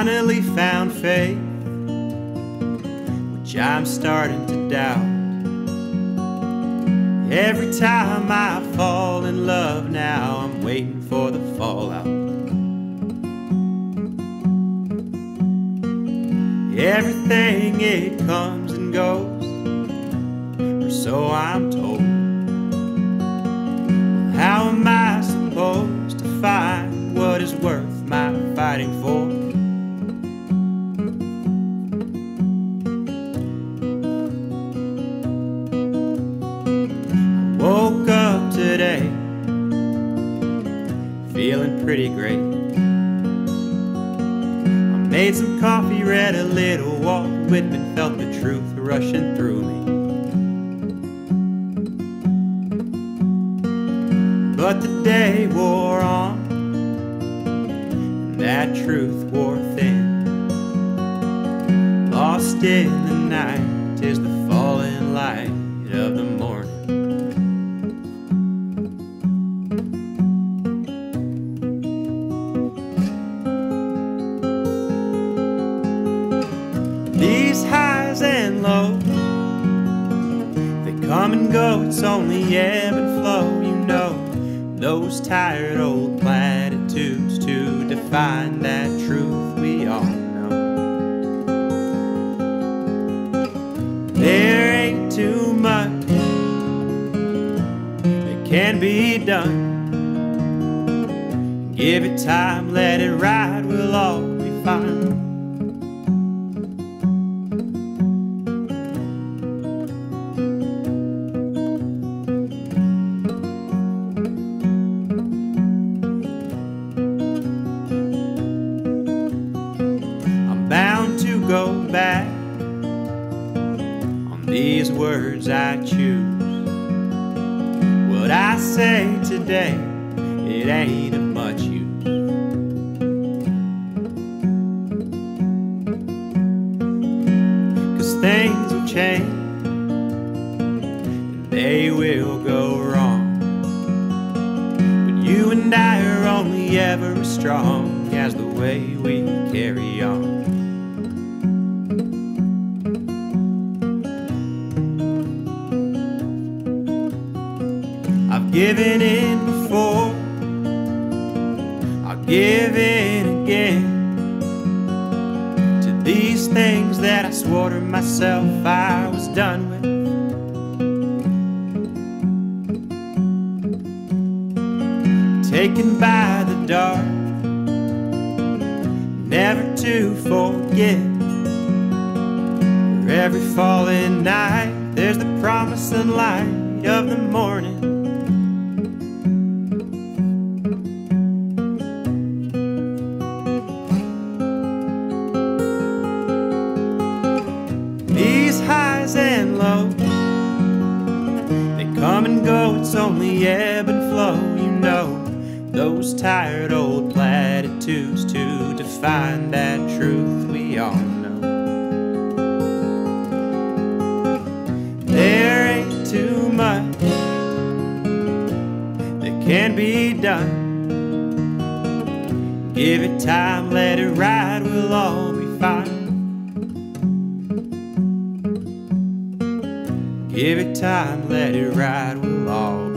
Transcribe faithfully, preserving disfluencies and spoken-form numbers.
finally found faith, which I'm starting to doubt. Every time I fall in love now, I'm waiting for the fallout. Everything, it comes and goes, or so I'm told. Well, how am I supposed to find what is worth my fighting for? I woke up today feeling pretty great. I made some coffee, read a little Walt Whitman, felt the truth rushing through me. But the day wore on, and that truth wore thin. Lost in the night is the falling light of the morning. These highs and lows, they come and go, it's only ebb and flow, you know. Those tired old platitudes to define that truth we all know. There ain't too much that can be done. Give it time, let it ride, we'll all be fine. Bound to go back on these words I choose. What I say today, it ain't of much use. 'Cause things will change and they will go wrong, but you and I are only ever as strong as the way we carry on. I've given in before, I'll give in again to these things that I swore to myself I was done with. Taken by the dark, never to forget. For every falling night, there's the promise and light of the morning. These highs and lows, they come and go, it's only ebb and flow, you know. Those tired old platitudes to define that truth we all know. There ain't too much that can be done. Give it time, let it ride, we'll all be fine. Give it time, let it ride, we'll all be fine.